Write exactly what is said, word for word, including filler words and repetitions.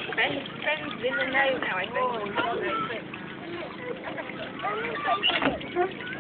Friends, friends in the know now, I think.